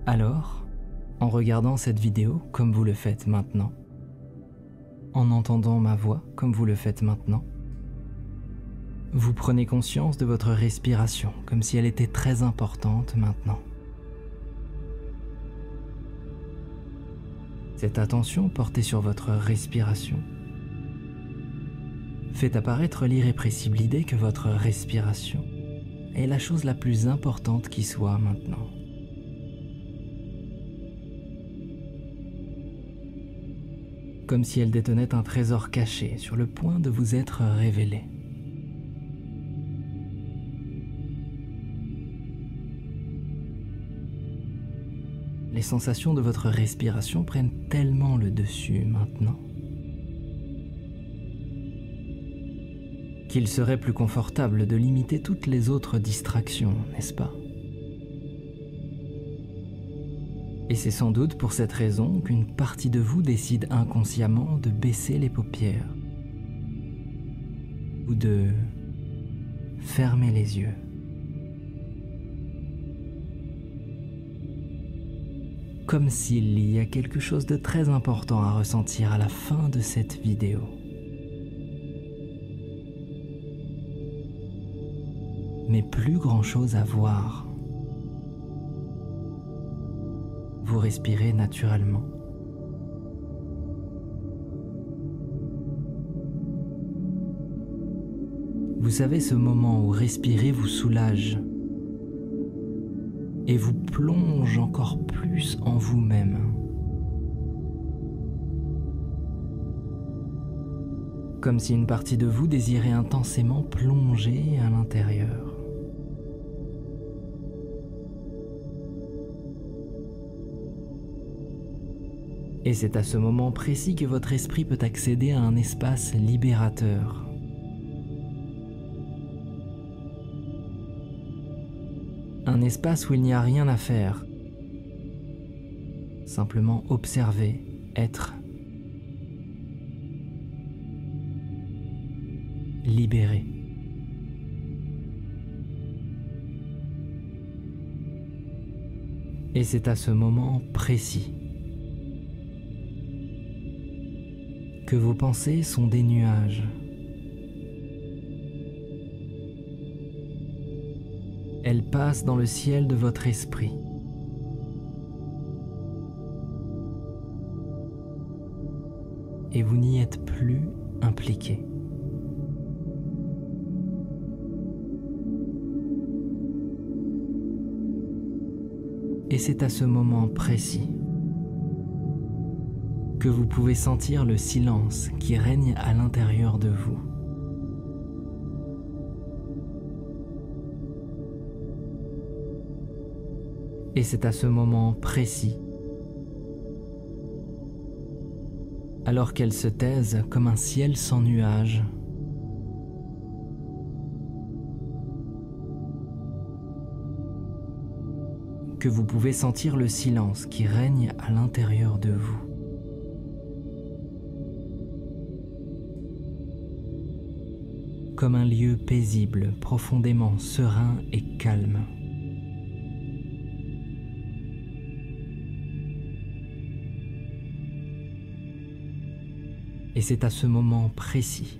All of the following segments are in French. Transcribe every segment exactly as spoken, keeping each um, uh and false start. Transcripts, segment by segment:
Alors, en regardant cette vidéo comme vous le faites maintenant, en entendant ma voix comme vous le faites maintenant, vous prenez conscience de votre respiration comme si elle était très importante maintenant. Cette attention portée sur votre respiration fait apparaître l'irrépressible idée que votre respiration est la chose la plus importante qui soit maintenant. Comme si elle détenait un trésor caché sur le point de vous être révélé. Les sensations de votre respiration prennent tellement le dessus maintenant qu'il serait plus confortable de limiter toutes les autres distractions, n'est-ce pas? Et c'est sans doute pour cette raison qu'une partie de vous décide inconsciemment de baisser les paupières ou de fermer les yeux. Comme s'il y a quelque chose de très important à ressentir à la fin de cette vidéo. Mais plus grand-chose à voir. Vous respirez naturellement. Vous savez, ce moment où respirer vous soulage et vous plonge encore plus en vous-même. Comme si une partie de vous désirait intensément plonger à l'intérieur. Et c'est à ce moment précis que votre esprit peut accéder à un espace libérateur. Un espace où il n'y a rien à faire. Simplement observer, être. Libéré. Et c'est à ce moment précis que vos pensées sont des nuages. Elles passent dans le ciel de votre esprit. Et vous n'y êtes plus impliqué. Et c'est à ce moment précis que vous pouvez sentir le silence qui règne à l'intérieur de vous. Et c'est à ce moment précis, alors qu'elle se taise comme un ciel sans nuages, que vous pouvez sentir le silence qui règne à l'intérieur de vous. Comme un lieu paisible, profondément serein et calme. Et c'est à ce moment précis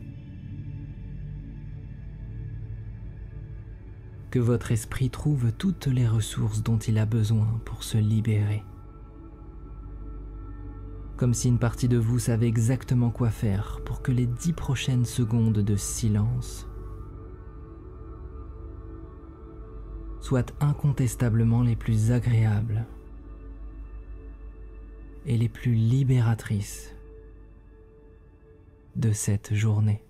que votre esprit trouve toutes les ressources dont il a besoin pour se libérer. Comme si une partie de vous savait exactement quoi faire pour que les dix prochaines secondes de silence soient incontestablement les plus agréables et les plus libératrices de cette journée.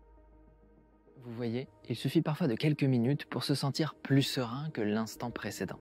Vous voyez, il suffit parfois de quelques minutes pour se sentir plus serein que l'instant précédent.